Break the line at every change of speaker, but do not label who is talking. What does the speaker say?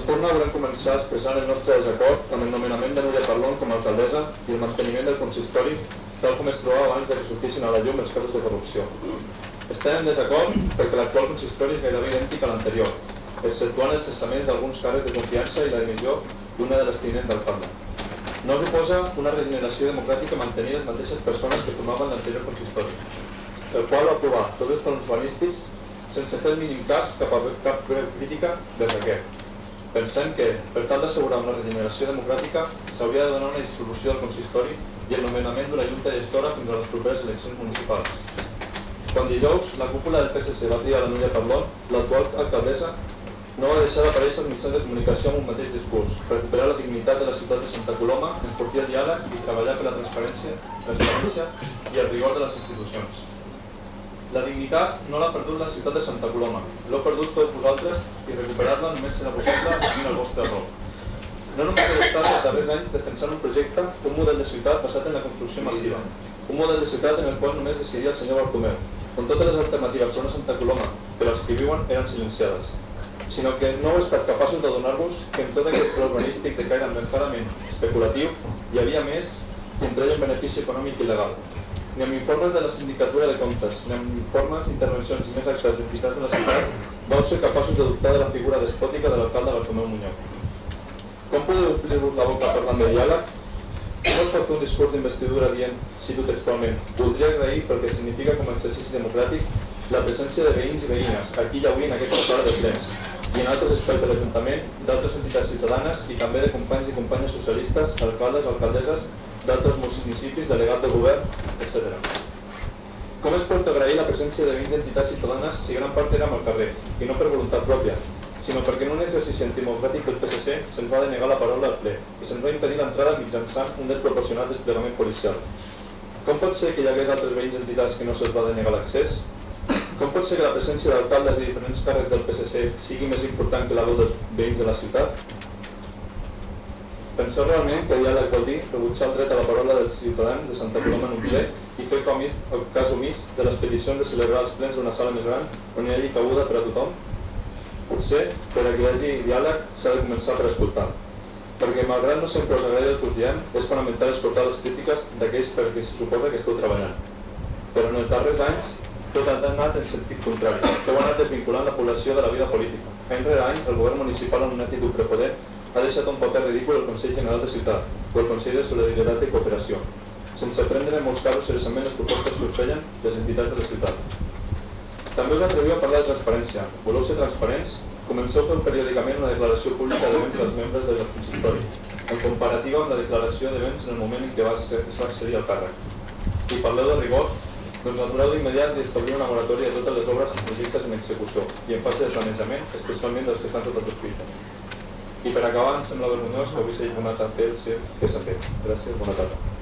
Forna volem començar expressant el nostre desacord amb el nomenament de Núria Parlon com a alcaldessa i el manteniment del consistori tal com es trobava abans de que sortissin a la llum els casos de corrupció. Estem en desacord perquè l'actual consistori és gairebé idèntic a l'anterior, exceptuant el cessament d'alguns càrrecs de confiança i la dimissió d'una de les tinents d'alcalde. No suposa una regeneració democràtica mantenir les mateixes persones que formaven l'anterior consistori, el qual va aprovar tots els plans urbanístics sense fer el mínim cas cap veu crítica des d'aquest. Pensem que, per tal d'assegurar una regeneració democràtica, s'hauria de donar una dissolució del consistori i el nomenament d'una junta gestora fins a les properes eleccions municipals. Quan dijous la cúpula del PSC va triar la Núria Parlon, l'actual alcaldessa no va deixar d'aparèixer als mitjans de comunicació amb un mateix discurs, recuperar la dignitat de la ciutat de Santa Coloma, enfortir el diàleg i treballar per la transparència i el rigor de les institucions. La dignitat no l'ha perdut la ciutat de Santa Coloma, l'heu perdut tots vosaltres i recuperar-la només serà possible seguint el vostre rol. No només heu estat els darrers anys defensant un projecte, un model de ciutat basat en la construcció massiva, un model de ciutat en el qual només decidia el senyor Bartomeu, on totes les alternatives per una Santa Coloma, per als que hi viuen, eren silenciades, sinó que no heu estat capaços de donar-vos que en tot aquest pla urbanístic de caire envergadament especulatiu hi havia més que entre ell un benefici econòmic i legal. Ni amb informes de la Sindicatura de Comptes, ni amb informes, intervencions i més actes d'entitats de la ciutat vau ser capaços de dubtar de la figura despòtica de l'alcalde Bartomeu Muñoz. Com podeu omplir-vos la boca parlant de diàleg? No us pot fer un discurs d'investidura dient, cito textualment, voldria agrair pel que significa com a exercici democràtic la presència de veïns i veïnes, aquí i avui en aquesta sala de plens, i en altres espais de l'Ajuntament, d'altres entitats ciutadanes i també de companys i companyes socialistes, alcaldes, alcaldesses, d'altres municipis, delegats de govern, etc. Com es pot agrair la presència de veïns i entitats ciutadanes si gran part érem al carrer, i no per voluntat pròpia, sinó perquè en un exercici antidemocràtic del PSC se'ns va denegar la paraula al ple i se'ns va impedir l'entrada mitjançant un desproporcionat desplegament policial. Com pot ser que hi hagués altres veïns i entitats que no se'ls va denegar l'accés? Com pot ser que la presència d'alcaldes i diferents càrrecs del PSC sigui més important que la veu dels veïns de la ciutat? Penseu realment que diàleg vol dir rebutjar el dret a la paraula dels ciutadans de Santa Coloma en un ple i fer cas omís de les peticions de celebrar els plens d'una sala més gran on hi hagi cabuda per a tothom? Potser, per a que hi hagi diàleg, s'ha de començar per escoltar. Perquè, malgrat no sempre us agradi el que us diem, és fonamental escoltar les crítiques d'aquells per què se suposa que esteu treballant. Però en els darrers anys, tot ha anat en sentit contrari, que heu anat desvinculant la població de la vida política. Any rere any, el govern municipal, en una actitud prepotent, ha deixat un paper ridícul el Consell General de Ciutat o el Consell de Solidaritat i Cooperació, sense prendre en molts casos seriosament les propostes que us feien les entitats de la ciutat. També us atreviu a parlar de transparència. Voleu ser transparents? Comenceu fent periòdicament una declaració pública de béns dels membres del consistori, en comparativa amb la declaració de béns en el moment en què es va accedir al càrrec. I parleu de rigor, doncs atureu d'immediat i establir una moratòria de totes les obres i projectes en execució i en fase de planejament, especialment dels que estan sota prescrita. I per acabar, em sembla vergonyós que avui s'hagi donat a fer el que s'ha fet. Gràcies, bona tarda.